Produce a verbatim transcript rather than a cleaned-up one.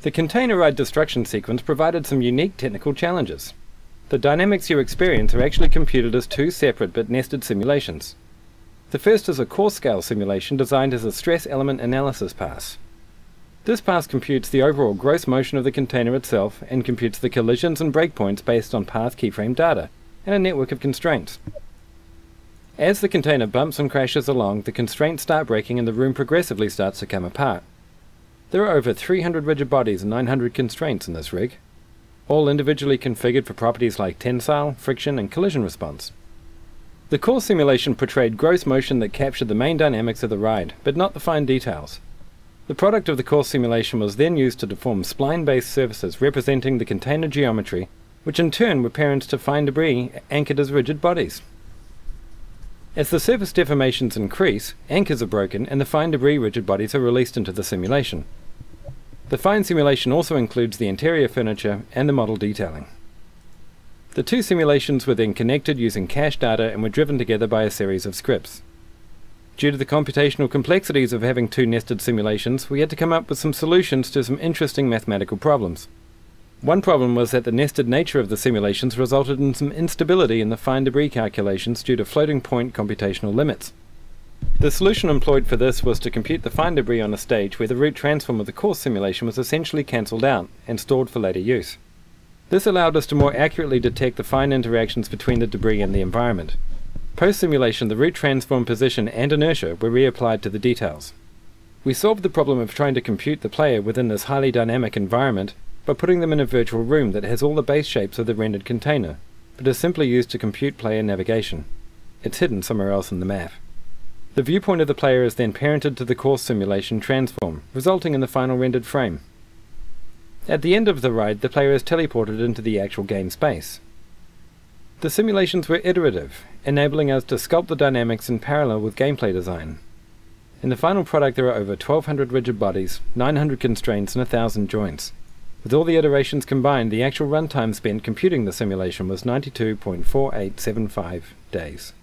The container ride destruction sequence provided some unique technical challenges. The dynamics you experience are actually computed as two separate but nested simulations. The first is a course scale simulation designed as a stress element analysis pass. This pass computes the overall gross motion of the container itself and computes the collisions and breakpoints based on path keyframe data and a network of constraints. As the container bumps and crashes along, the constraints start breaking and the room progressively starts to come apart. There are over three hundred rigid bodies and nine hundred constraints in this rig, all individually configured for properties like tensile, friction, and collision response. The course simulation portrayed gross motion that captured the main dynamics of the ride, but not the fine details. The product of the course simulation was then used to deform spline-based surfaces representing the container geometry, which in turn were parents to fine debris anchored as rigid bodies. As the surface deformations increase, anchors are broken and the fine debris rigid bodies are released into the simulation. The fine simulation also includes the interior furniture and the model detailing. The two simulations were then connected using cache data and were driven together by a series of scripts. Due to the computational complexities of having two nested simulations, we had to come up with some solutions to some interesting mathematical problems. One problem was that the nested nature of the simulations resulted in some instability in the fine debris calculations due to floating point computational limits. The solution employed for this was to compute the fine debris on a stage where the root transform of the course simulation was essentially cancelled out and stored for later use. This allowed us to more accurately detect the fine interactions between the debris and the environment. Post-simulation, the root transform position and inertia were reapplied to the details. We solved the problem of trying to compute the player within this highly dynamic environment by putting them in a virtual room that has all the base shapes of the rendered container, but is simply used to compute player navigation. It's hidden somewhere else in the map. The viewpoint of the player is then parented to the course simulation transform, resulting in the final rendered frame. At the end of the ride, the player is teleported into the actual game space. The simulations were iterative, enabling us to sculpt the dynamics in parallel with gameplay design. In the final product there are over twelve hundred rigid bodies, nine hundred constraints and one thousand joints. With all the iterations combined, the actual runtime spent computing the simulation was ninety-two point four eight seven five days.